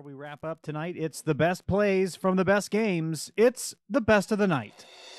Before we wrap up tonight, it's the best plays from the best games. It's the best of the night.